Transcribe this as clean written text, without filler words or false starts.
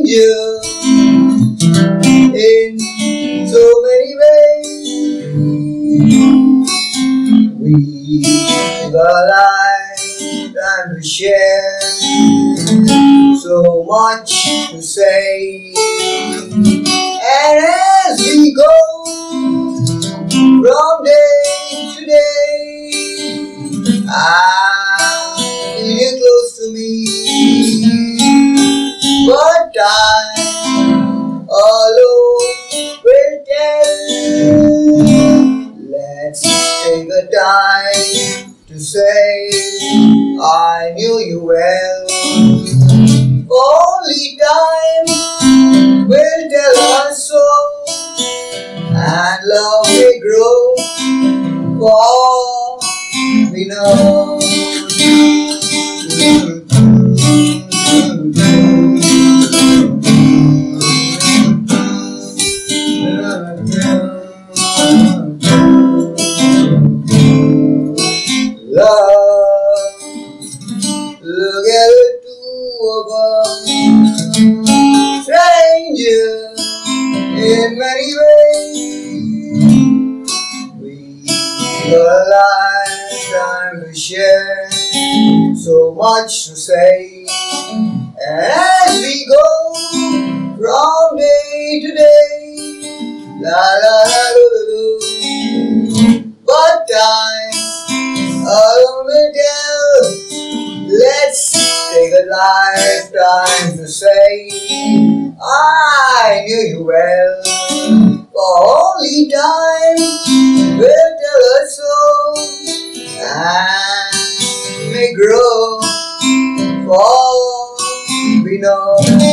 stranger in so many ways. We got a lifetime to share, so much to say, and as we go from day to day, I need you close to me, but time alone will tell. Let's take a time to say I knew you well. Only time will tell us so, and love will grow, for we know. Love, look at the two of us, strangers in many ways. We got a lifetime to share, so much to say, and as we go from day to day, la la la la la, but time alone will tell. Let's take a lifetime to say I knew you well, for only time will tell us so, and may grow, for we know.